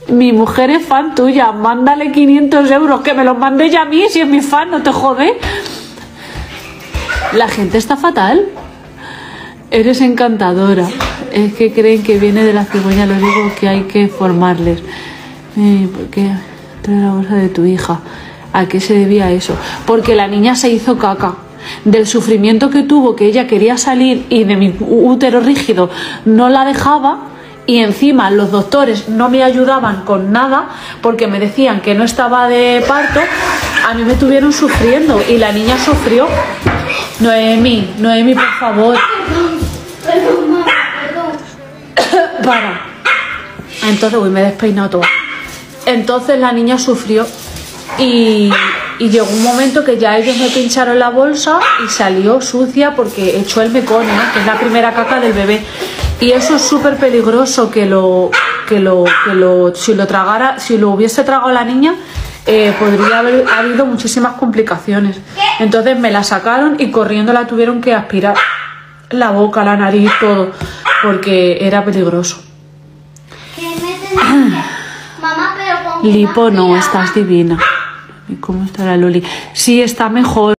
Mi mujer es fan tuya, mándale 500 euros, que me los mande ya a mí, si es mi fan, no te jode. La gente está fatal. Eres encantadora. Es que creen que viene de la cigüeña, lo digo que hay que formarles. ¿Por qué trae la bolsa de tu hija? ¿A qué se debía eso? Porque la niña se hizo caca. Del sufrimiento que tuvo, que ella quería salir y de mi útero rígido no la dejaba. Y encima los doctores no me ayudaban con nada porque me decían que no estaba de parto. A mí me estuvieron sufriendo y la niña sufrió. Noemi, por favor. Para. Entonces, uy, me he despeinado todo. Entonces la niña sufrió y llegó un momento que ya ellos me pincharon la bolsa y salió sucia porque echó el meconio, que es la primera caca del bebé. Y eso es súper peligroso si lo hubiese tragado la niña, podría haber habido muchísimas complicaciones. Entonces me la sacaron y corriendo la tuvieron que aspirar la boca, la nariz, todo, porque era peligroso. Lipo, no, estás divina. ¿Y cómo está la Loli? Sí, está mejor.